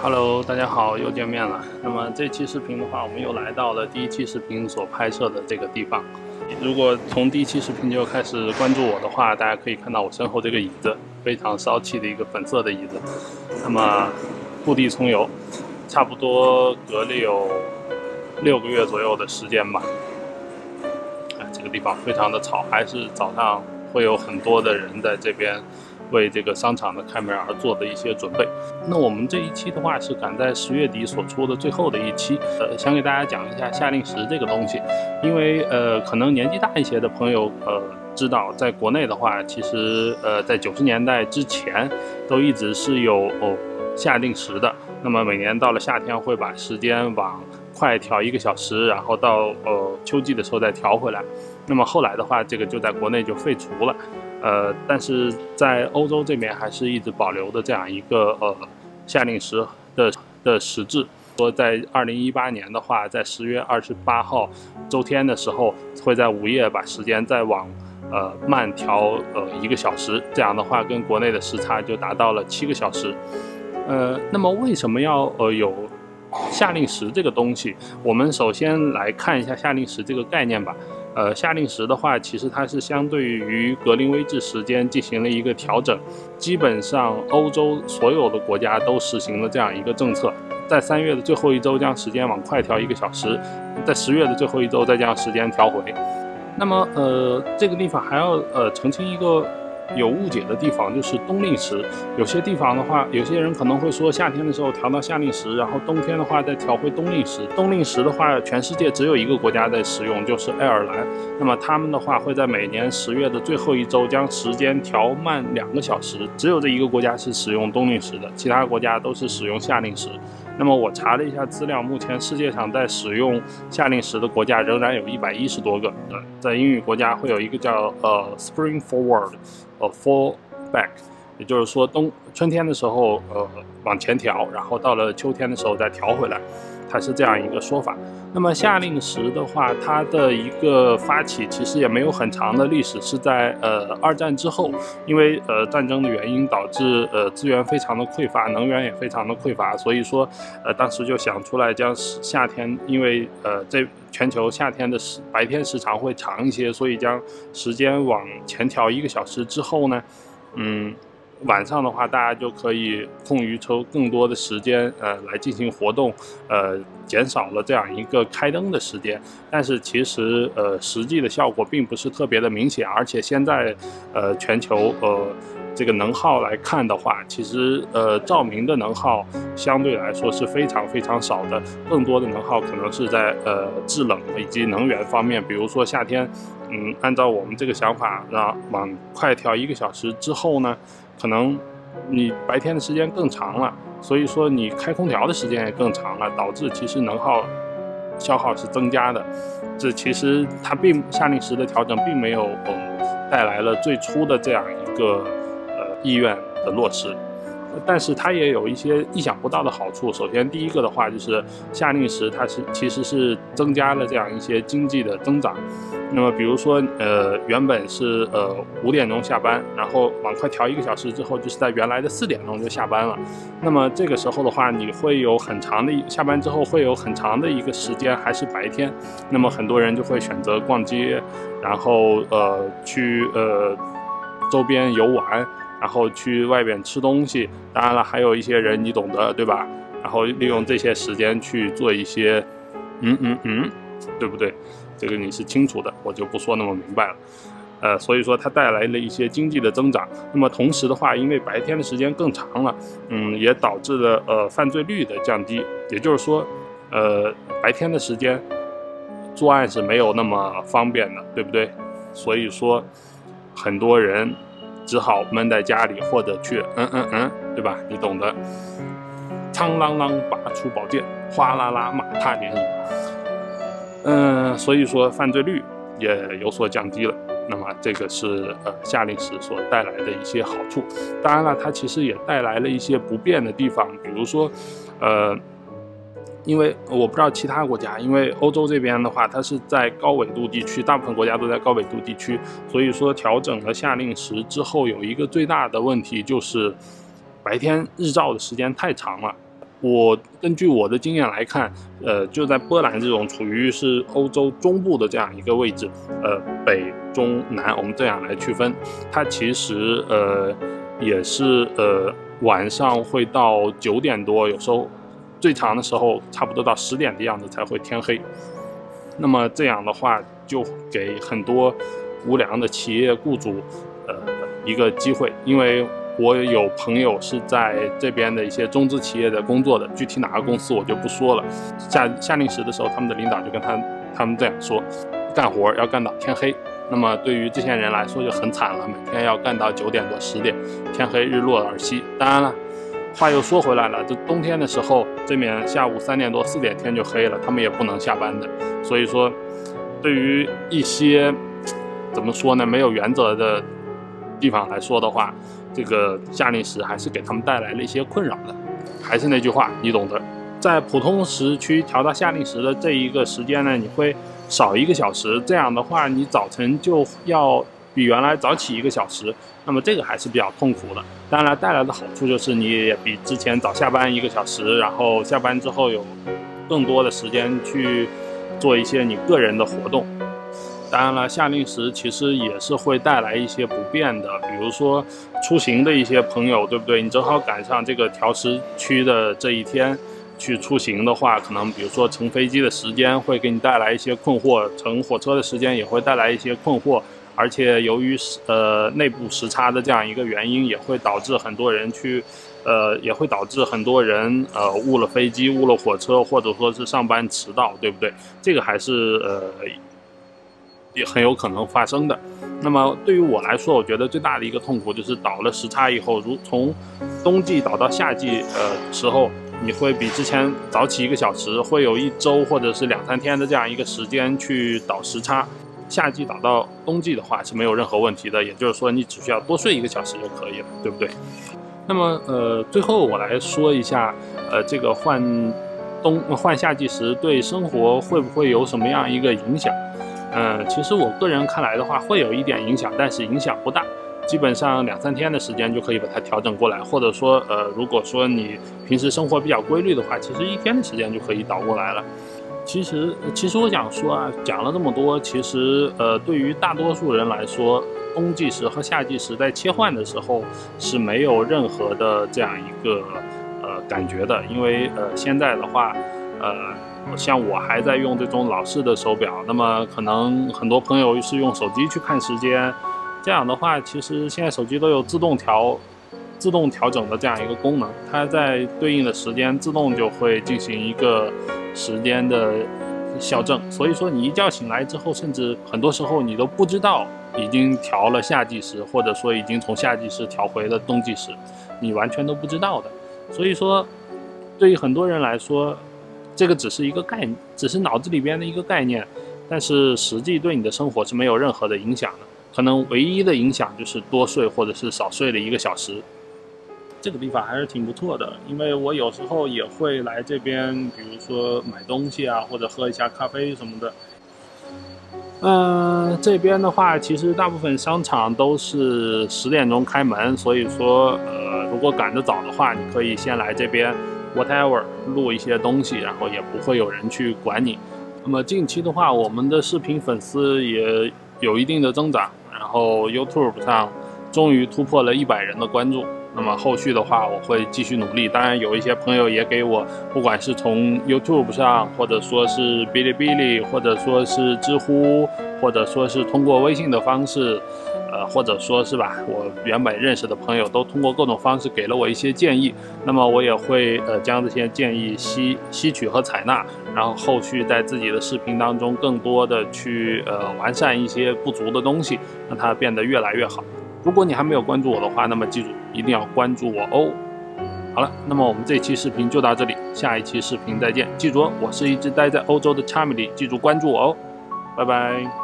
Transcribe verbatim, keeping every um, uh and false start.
Hello， 大家好，又见面了。那么这期视频的话，我们又来到了第一期视频所拍摄的这个地方。如果从第一期视频就开始关注我的话，大家可以看到我身后这个椅子，非常骚气的一个粉色的椅子。那么故地重游，差不多隔了有六个月左右的时间吧。哎，这个地方非常的吵，还是早上会有很多的人在这边为这个商场的开门而做的一些准备。那我们这一期的话是赶在十月底所出的最后的一期，呃，想给大家讲一下夏令时这个东西，因为呃，可能年纪大一些的朋友呃知道，在国内的话，其实呃在九十年代之前都一直是有哦夏令时的。那么每年到了夏天会把时间往快调一个小时，然后到呃秋季的时候再调回来。那么后来的话，这个就在国内就废除了。呃，但是在欧洲这边还是一直保留的这样一个呃夏令时的的时制。说在二零一八年的话，在十月二十八号周天的时候，会在午夜把时间再往呃慢调呃一个小时，这样的话跟国内的时差就达到了七个小时。呃，那么为什么要呃有夏令时这个东西？我们首先来看一下夏令时这个概念吧。呃，夏令时的话，其实它是相对于格林威治时间进行了一个调整。基本上，欧洲所有的国家都实行了这样一个政策，在三月的最后一周将时间往快调一个小时，在十月的最后一周再将时间调回。那么，呃，这个地方还要呃澄清一个有误解的地方，就是冬令时。有些地方的话，有些人可能会说夏天的时候调到夏令时，然后冬天的话再调回冬令时。冬令时的话，全世界只有一个国家在使用，就是爱尔兰。那么他们的话会在每年十月的最后一周将时间调慢两个小时，只有这一个国家是使用冬令时的，其他国家都是使用夏令时。那么我查了一下资料，目前世界上在使用夏令时的国家仍然有一百一十多个。呃，在英语国家会有一个叫呃 Spring Forward， 呃 Fall Back， 也就是说冬春天的时候呃往前调，然后到了秋天的时候再调回来，它是这样一个说法。那么夏令时的话，它的一个发起其实也没有很长的历史，是在呃二战之后，因为呃战争的原因导致呃资源非常的匮乏，能源也非常的匮乏，所以说呃当时就想出来将夏天，因为呃这全球夏天的时白天时长会长一些，所以将时间往前调一个小时之后呢，嗯。晚上的话，大家就可以空余抽更多的时间，呃，来进行活动，呃，减少了这样一个开灯的时间。但是其实，呃，实际的效果并不是特别的明显，而且现在，呃，全球呃这个能耗来看的话，其实呃照明的能耗相对来说是非常非常少的，更多的能耗可能是在呃制冷以及能源方面，比如说夏天，嗯，按照我们这个想法，让往快调一个小时之后呢。可能你白天的时间更长了，所以说你开空调的时间也更长了，导致其实能耗消耗是增加的。这其实它并夏令时的调整并没有呃带来了最初的这样一个呃意愿的落实，但是它也有一些意想不到的好处。首先第一个的话就是夏令时它是其实是增加了这样一些经济的增长。那么比如说，呃，原本是呃五点钟下班，然后往快调一个小时之后，就是在原来的四点钟就下班了。那么这个时候的话，你会有很长的下班之后会有很长的一个时间还是白天。那么很多人就会选择逛街，然后呃去呃周边游玩，然后去外边吃东西。当然了，还有一些人你懂得，对吧？然后利用这些时间去做一些，嗯嗯嗯，对不对？这个你是清楚的，我就不说那么明白了。呃，所以说它带来了一些经济的增长。那么同时的话，因为白天的时间更长了，嗯，也导致了呃犯罪率的降低。也就是说，呃，白天的时间作案是没有那么方便的，对不对？所以说，很多人只好闷在家里，或者去嗯嗯嗯，对吧？你懂得。苍啷啷拔出宝剑，哗啦啦马踏连营。嗯，所以说犯罪率也有所降低了。那么这个是呃夏令时所带来的一些好处。当然了，它其实也带来了一些不便的地方，比如说，呃，因为我不知道其他国家，因为欧洲这边的话，它是在高纬度地区，大部分国家都在高纬度地区，所以说调整了夏令时之后，有一个最大的问题就是白天日照的时间太长了。 我根据我的经验来看，呃，就在波兰这种处于是欧洲中部的这样一个位置，呃，北中南，我们这样来区分，它其实呃也是呃晚上会到九点多，有时候最长的时候差不多到十点的样子才会天黑。那么这样的话，就给很多无良的企业雇主呃一个机会，因为我有朋友是在这边的一些中资企业的工作的，具体哪个公司我就不说了。下下令时的时候，他们的领导就跟他他们这样说，干活要干到天黑。那么对于这些人来说就很惨了，每天要干到九点多十点，天黑日落而息。当然了，话又说回来了，这冬天的时候，这边下午三点多四点天就黑了，他们也不能下班的。所以说，对于一些怎么说呢，没有原则的地方来说的话，这个夏令时还是给他们带来了一些困扰的。还是那句话，你懂得，在普通时区调到夏令时的这一个时间呢，你会少一个小时，这样的话，你早晨就要比原来早起一个小时，那么这个还是比较痛苦的。当然，带来的好处就是你也比之前早下班一个小时，然后下班之后有更多的时间去做一些你个人的活动。当然了，夏令时其实也是会带来一些不便的，比如说出行的一些朋友，对不对？你正好赶上这个调时区的这一天去出行的话，可能比如说乘飞机的时间会给你带来一些困惑，乘火车的时间也会带来一些困惑，而且由于呃内部时差的这样一个原因，也会导致很多人去，呃也会导致很多人呃误了飞机、误了火车，或者说是上班迟到，对不对？这个还是呃。也很有可能发生的。那么对于我来说，我觉得最大的一个痛苦就是倒了时差以后，如从冬季倒到夏季呃时候，你会比之前早起一个小时，会有一周或者是两三天的这样一个时间去倒时差。夏季倒到冬季的话是没有任何问题的，也就是说你只需要多睡一个小时就可以了，对不对？那么呃最后我来说一下，呃这个换冬换夏季时对生活会不会有什么样一个影响？嗯，其实我个人看来的话，会有一点影响，但是影响不大，基本上两三天的时间就可以把它调整过来，或者说，呃，如果说你平时生活比较规律的话，其实一天的时间就可以倒过来了。其实，其实我想说啊，讲了这么多，其实，呃，对于大多数人来说，冬季时和夏季时在切换的时候是没有任何的这样一个呃感觉的，因为呃现在的话，呃。像我还在用这种老式的手表，那么可能很多朋友是用手机去看时间，这样的话，其实现在手机都有自动调、自动调整的这样一个功能，它在对应的时间自动就会进行一个时间的校正。所以说，你一觉醒来之后，甚至很多时候你都不知道已经调了夏季时，或者说已经从夏季时调回了冬季时，你完全都不知道的。所以说，对于很多人来说，这个只是一个概念，只是脑子里边的一个概念，但是实际对你的生活是没有任何的影响的。可能唯一的影响就是多睡或者是少睡了一个小时。这个地方还是挺不错的，因为我有时候也会来这边，比如说买东西啊，或者喝一下咖啡什么的。嗯、呃，这边的话，其实大部分商场都是十点钟开门，所以说，呃，如果赶得早的话，你可以先来这边。whatever 录一些东西，然后也不会有人去管你。那么近期的话，我们的视频粉丝也有一定的增长，然后 YouTube 上终于突破了一百人的关注。那么后续的话，我会继续努力。当然，有一些朋友也给我，不管是从 YouTube 上，或者说是哔哩哔哩，或者说是知乎，或者说是通过微信的方式。呃，或者说是吧，我原本认识的朋友都通过各种方式给了我一些建议，那么我也会呃将这些建议吸吸取和采纳，然后后续在自己的视频当中更多的去呃完善一些不足的东西，让它变得越来越好。如果你还没有关注我的话，那么记住一定要关注我哦。好了，那么我们这期视频就到这里，下一期视频再见。记住哦，我是一直待在欧洲的 Charmily， 记住关注我哦，拜拜。